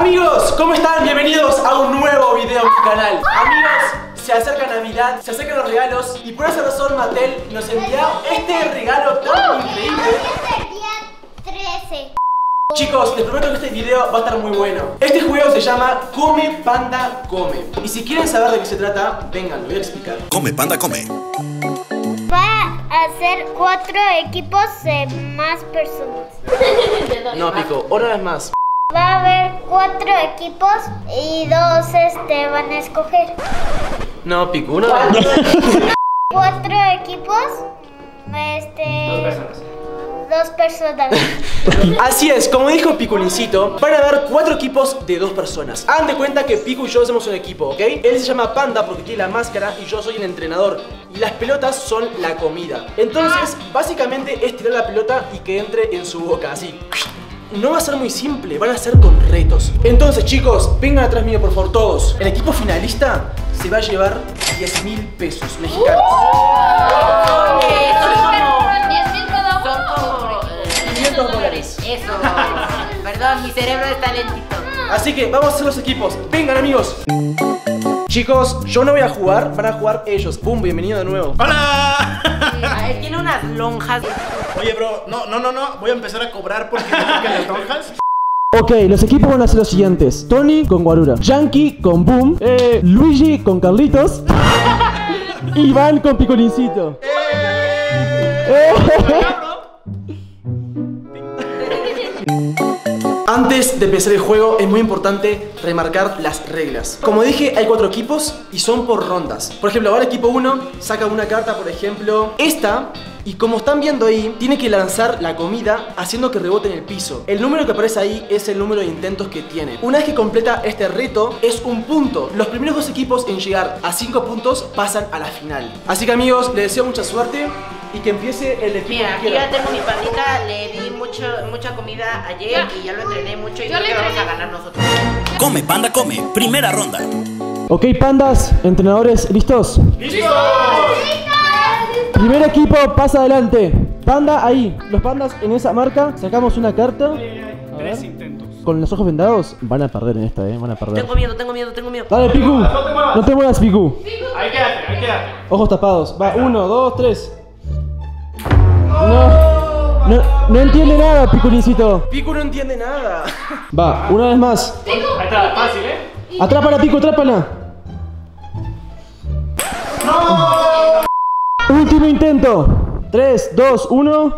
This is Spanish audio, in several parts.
Amigos, ¿cómo están? Bienvenidos a un nuevo video en mi canal. Amigos, se acerca Navidad, se acercan los regalos y por esa razón Mattel nos envía este regalo tan increíble. Es el día 13. Chicos, les prometo que este video va a estar muy bueno. Este juego se llama Come Panda Come. Y si quieren saber de qué se trata, vengan, lo voy a explicar. Come Panda Come. Va a ser 4 equipos de más personas. No, Pico, una vez más. Va a haber 4 equipos y 2 van a escoger. No, Pico, una vez más. 4 equipos, 2 personas. Así es, como dijo Piculincito, van a haber 4 equipos de 2 personas. Hagan de cuenta que Picu y yo somos un equipo, ¿ok? Él se llama Panda porque tiene la máscara y yo soy el entrenador. Y las pelotas son la comida. Entonces, básicamente es tirar la pelota y que entre en su boca, así. No va a ser muy simple, van a ser con retos. Entonces, chicos, vengan atrás mío, por favor, todos. El equipo finalista se va a llevar 10.000 pesos mexicanos. 500 dólares. Eso. Perdón, mi cerebro está lentito. Así que vamos a hacer los equipos. Vengan, amigos. Chicos, yo no voy a jugar, van a jugar ellos. Pum, bienvenido de nuevo. ¡Hola! Tiene unas lonjas. Oye, bro, no, voy a empezar a cobrar porque me tocan las lonjas. Ok, los equipos van a ser los siguientes: Tony con Guarura, Yankee con Boom, Luigi con Carlitos, Iván con Picolincito. Antes de empezar el juego es muy importante remarcar las reglas. Como dije, hay 4 equipos y son por rondas. Por ejemplo, ahora el equipo 1 saca una carta, por ejemplo esta, y como están viendo ahí, tiene que lanzar la comida haciendo que rebote en el piso. El número que aparece ahí es el número de intentos que tiene. Una vez que completa este reto, es un punto. Los primeros 2 equipos en llegar a 5 puntos pasan a la final. Así que, amigos, les deseo mucha suerte y que empiece el equipo. Mira, que aquí quiera. ya tengo mi pandita, le di mucha comida ayer y ya lo entrené mucho y creo que vamos a ganar nosotros. Come Panda Come. Primera ronda. Ok, pandas, entrenadores, ¿listos? ¡Listo! Primer equipo pasa adelante. Panda ahí. Los pandas en esa marca. Sacamos una carta. A ver. Con los ojos vendados. Van a perder en esta, van a perder. Tengo miedo. Dale, Picu. No te muevas, Picu. Ahí quédate. Ojos tapados. Va, 1, 2, 3. No entiende nada, Piculincito. Picu no entiende nada. Va, una vez más. Ahí está, fácil, Atrápala, Picu, atrápala. Último intento. 3, 2, 1.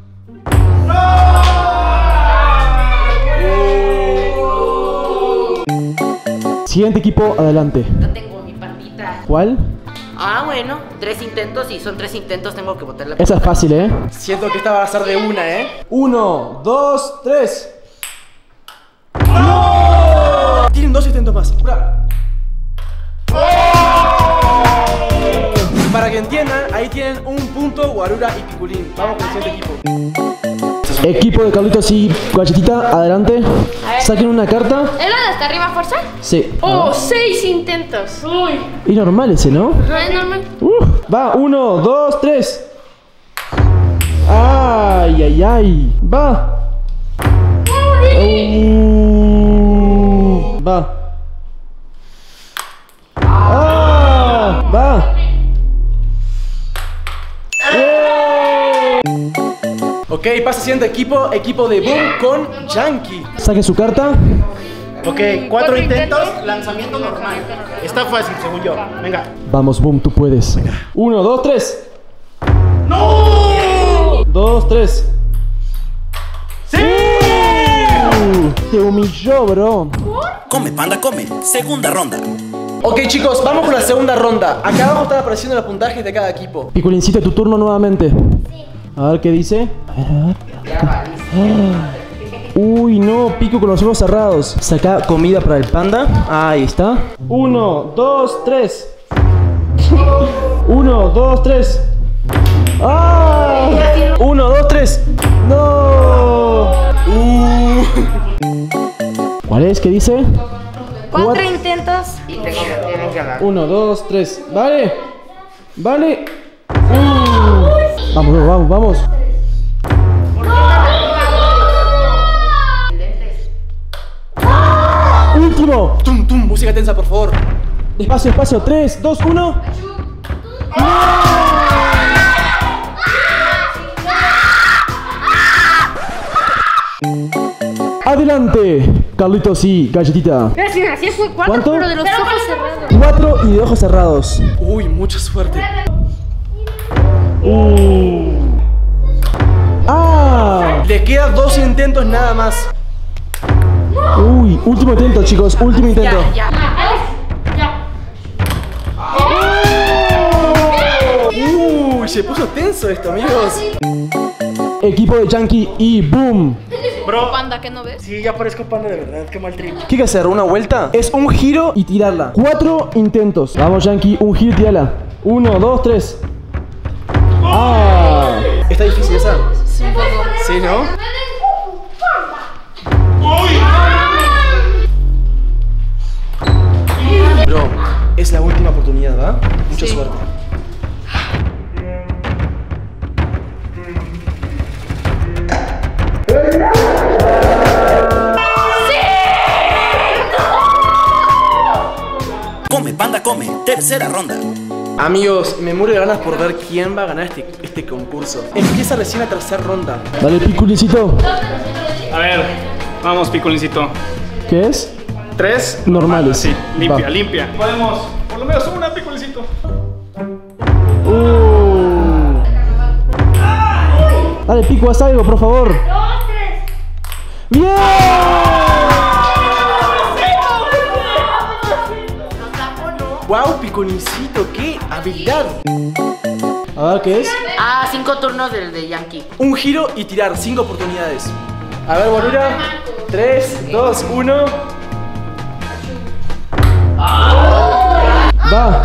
Siguiente equipo, adelante. Ya tengo mi pandita. ¿Cuál? Ah, bueno, 3 intentos y son 3 intentos, tengo que botar la Esa es fácil, Siento que esta va a ser de una, 1, 2, 3. ¡No! Tienen 2 intentos más. Para que entiendan, ahí tienen un punto Guarura y Piculín. Vamos con el siguiente equipo. Equipo de Carlitos y Galletita, adelante. Saquen una carta. ¿Es la de hasta arriba, fuerza? Sí. Oh, 6 intentos. Uy. Es normal ese, ¿no? No es normal. Va, 1, 2, 3. Ay. Va. Va. Va. Ok, pasa siguiente equipo, equipo de Boom con Yankee. Saque su carta. Ok, 4 intentos, lanzamiento normal. Está fácil, según yo. Venga. Vamos, Boom, tú puedes. 1, 2, 3. ¡No! 2, 3. ¡Sí! Te humilló, bro. Come Panda Come. Segunda ronda. Ok, chicos, vamos con la segunda ronda. Acá abajo están apareciendo los puntajes de cada equipo. Piculincito, tu turno nuevamente. Sí. A ver qué dice. Uy, no, Pico con los ojos cerrados. Saca comida para el panda. Ahí está. 1, 2, 3. 1, 2, 3. ¡Ah! 1, 2, 3. ¡No! ¿Cuál es? ¿Qué dice? 4 intentos. Y tengo que ganar. 1, 2, 3. Vale. Vamos. último. Tum, tum, música tensa, por favor. Despacio, despacio. 3, 2, 1. Adelante, Carlitos y Galletita. Gracias, así fue 4, ¿Cuánto? pero de los ojos cerrados. 4 y de ojos cerrados. Uy, mucha suerte. ¡Ah! Le quedan 2 intentos nada más. Uy, último intento, chicos. Último intento. Ya. Uy, se puso tenso esto, amigos. Equipo de Yankee y boom. Bro, Panda, ¿qué no ves? sí, ya parezco panda de verdad. Qué mal trip. ¿Qué hay que hacer? ¿Una vuelta? Es un giro y tirarla. 4 intentos. Vamos, Yankee, un giro y tirarla. 1, 2, 3. ¡Ah! ¿Está difícil esa? Sí, ¿no? Bro, es la última oportunidad, ¿va? Mucha suerte. Come, panda, come. Tercera ronda. Amigos, me muero de ganas por ver quién va a ganar este concurso. Empieza recién la tercera ronda. Dale, Piculincito. A ver, vamos, Piculincito. ¿Qué es? 3 Normales. Sí, limpia, Va. limpia. Podemos, por lo menos una, Piculincito. Dale, Pico, haz algo, por favor. 2, 3. ¡Bien! ¡Wow, Piculincito! ¡Qué habilidad! A ver, ¿qué es? 5 turnos del de Yankee. Un giro y tirar 5 oportunidades. A ver, Bolura. 3, 2, 1. Va.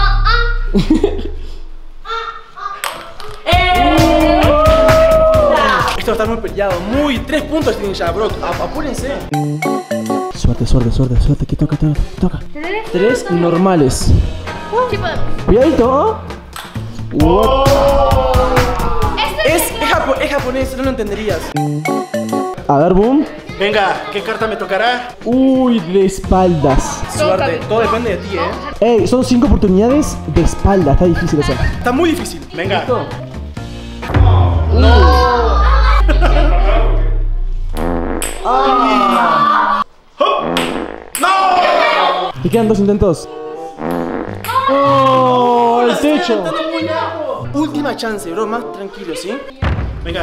Esto va a estar muy peleado. 3 puntos tienen ya, bro. Apúrense. Suerte, suerte, suerte, suerte. Que toca. 3 normales. Sí podemos. Cuidadito. What? Es japonés, no lo entenderías. A ver, boom. Venga, ¿qué carta me tocará? Uy, de espaldas. Suerte, todo depende de ti, Ey, son 5 oportunidades de espaldas. Está difícil eso. Está muy difícil. Venga. ¿Listo? Te quedan 2 intentos. ¡Oh! ¡El techo! Última chance, bro. Más tranquilo, ¿sí? Venga.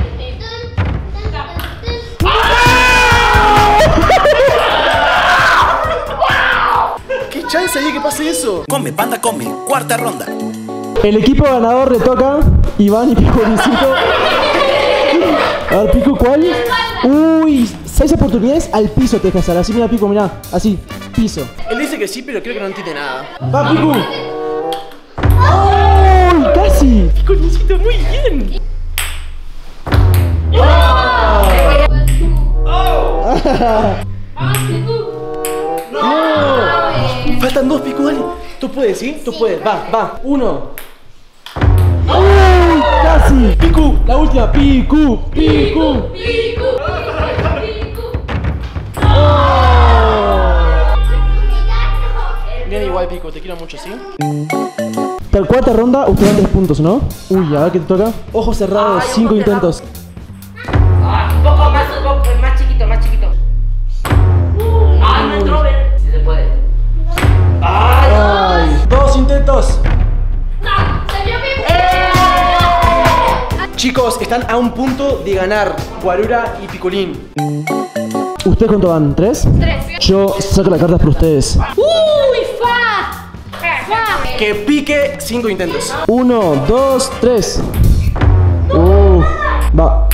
¿Qué chance hay que pase eso? Come, panda, come. Cuarta ronda. El equipo ganador le toca Iván y Piculincito. A ver, Pico, ¿cuál? Uy, 6 oportunidades al piso te dejas. Así, mira, Pico, mira. Así, piso. Él dice que sí, pero creo que no entiende nada. ¡Va, Pico! ¡Uy, casi! Piculincito, muy bien. No. Faltan 2, Pico, dale. Tú puedes, ¿sí? Tú puedes. Va. 1. ¡Uy! ¡Casi! ¡Picu! La última. ¡Picu! Bien igual, Pico. Te quiero mucho, ¿sí? Para la cuarta ronda, usted dan 3 puntos, ¿no? Uy, a ver qué te toca. Ojos cerrados, 5 intentos. Un poco más chiquito. No entró, ven. Si se puede. Ay, 2 intentos. Chicos, están a un punto de ganar Guarura y Picolín. ¿Ustedes cuánto van? ¿3? 3. Yo saco las cartas por ustedes. ¡Uy, fa! Que pique 5 intentos. 1, 2, 3. Va.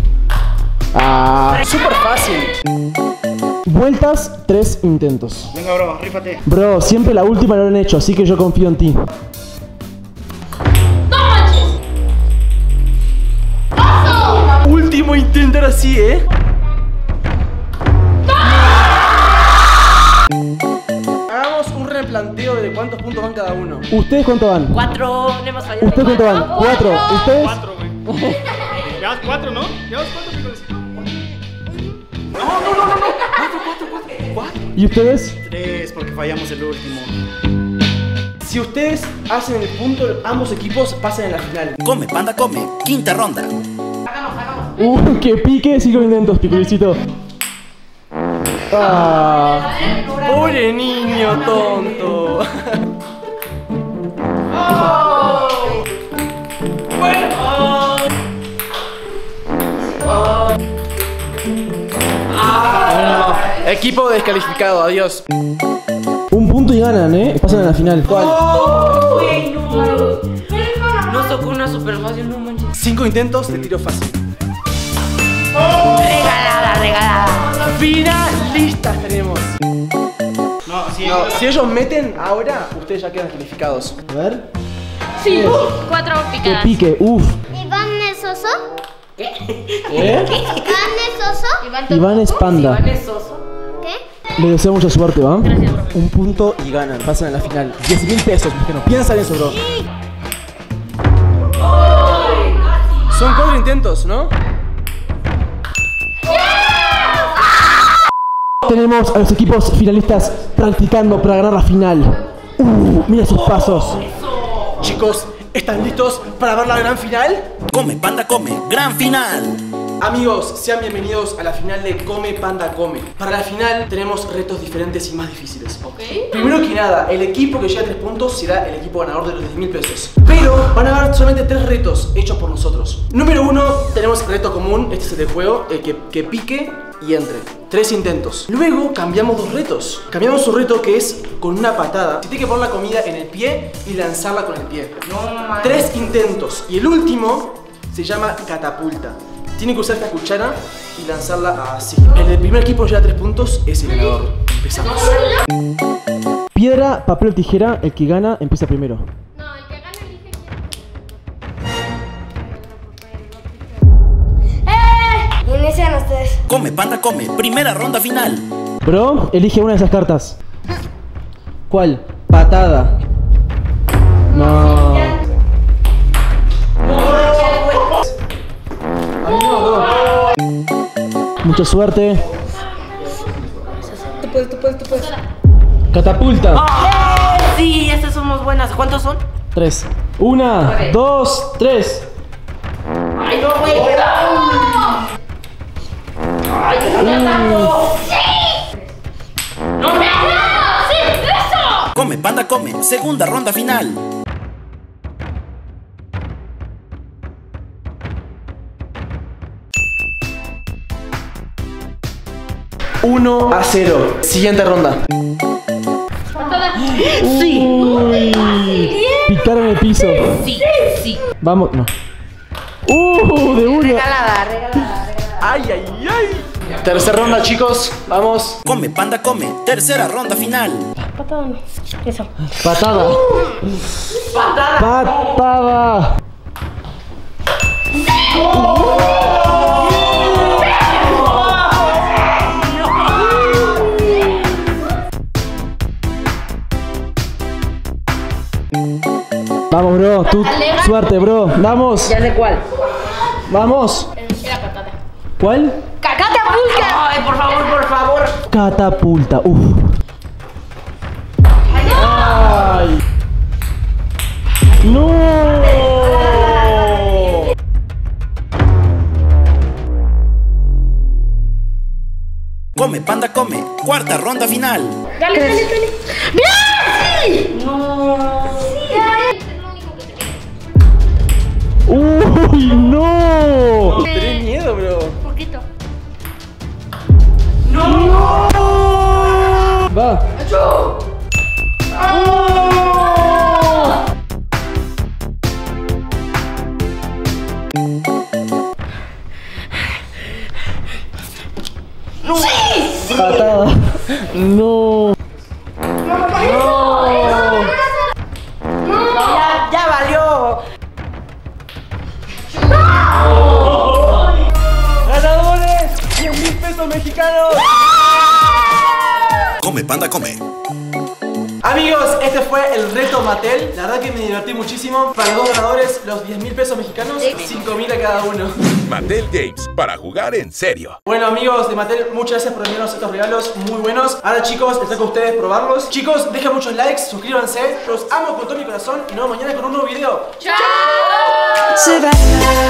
Súper fácil. Vueltas, 3 intentos. Venga, bro, rífate. Bro, siempre la última lo han hecho, así que yo confío en ti. Último intento ahora sí, Hagamos un replanteo de cuántos puntos van cada uno. ¿Ustedes cuánto van? 4, no hemos fallado. ¿Ustedes cuánto van? 4. ¿Ustedes? 4, güey. Llevas 4, ¿no? Llevas 4, Piculincito. No. ¿Y ustedes? 3, porque fallamos el último. Si ustedes hacen el punto, ambos equipos pasan en la final. Come, panda, come. Quinta ronda. ¡Que pique! 5 intentos, Piculicito. ¡Ah! ¡Pobre niño tonto! Equipo descalificado, adiós. Un punto y ganan, pasan a la final. ¿Cuál? Nos tocó una super fácil, no manches. 5 intentos de tiro fácil. Regalada. Finalistas tenemos. No, sí. No, si ellos meten ahora, ustedes ya quedan descalificados. A ver. Sí. 4 Que picadas. pique, uff. ¿Iván es oso? ¿Eh? ¿Iván es oso? Iván es panda. ¿Iván es Soso? ¿Qué? Les deseo mucha suerte, ¿va? Gracias, bro. Un punto y ganan, pasan a la final. 10.000 pesos, mexicano. Piensa en eso, bro. Son 4 intentos, ¿no? Tenemos a los equipos finalistas practicando para ganar la final. Mira sus pasos. Chicos, ¿están listos para ver la gran final? Come, panda, come. Gran final. Amigos, sean bienvenidos a la final de Come Panda Come. Para la final tenemos retos diferentes y más difíciles. Primero que nada, el equipo que llega a 3 puntos será el equipo ganador de los 10.000 pesos. Pero van a haber solamente 3 retos hechos por nosotros. Número 1, tenemos el reto común, este es el de juego, que pique y entre. 3 intentos. Luego cambiamos 2 retos. Cambiamos un reto que es con una patada. Se tiene que poner la comida en el pie y lanzarla con el pie. 3 intentos. Y el último se llama catapulta. Tienen que usar esta cuchara y lanzarla así. El primer equipo que lleva 3 puntos es el ganador. Empezamos. Piedra, papel o tijera, el que gana empieza primero. No, el que gana elige quién. Inician ustedes. Come, panda, come. Primera ronda final. Bro, elige una de esas cartas. ¿Cuál? Patada. No. Mucha suerte. Tú puedes. Catapulta. Sí, estas somos buenas. ¿Cuántos son? 3. 1, 2, 3. ¡Ay, no, güey! ¡Ay, ¡No me ¡Sí! ¡Eso! Come, panda, come. Segunda ronda final. Uno a 0. Siguiente ronda. Patada. Uy. Picar en el piso. Sí. Vamos, no. De una. Regalada. Ay, ay, ay. Tercera ronda, chicos. Vamos. Come, panda, come. Tercera ronda final. Patada no. Eso. Patada. Patada. Vamos, bro. Tú, suerte, bro. Vamos. Ya sé cuál. Vamos. Era patada. ¿Cuál? ¡Catapulta! Ay, por favor. Catapulta. Ay. No. Come, panda, come. Cuarta ronda final. Dale. ¡Bien! No. Uy, no. Tenés miedo, bro. Poquito. No. Va. No. Patada. No. Ya valió. ¡Ganadores! ¡10.000 pesos mexicanos! Come, panda, come. Amigos, este fue el reto Mattel. La verdad que me divertí muchísimo. Para los dos ganadores, los 10.000 pesos mexicanos, 5.000 a cada uno. Mattel Games, para jugar en serio. Bueno, amigos de Mattel, muchas gracias por enviarnos estos regalos muy buenos. Ahora, chicos, les toca a ustedes probarlos. Chicos, dejen muchos likes, suscríbanse. Los amo con todo mi corazón y nos vemos mañana con un nuevo video. ¡Chao!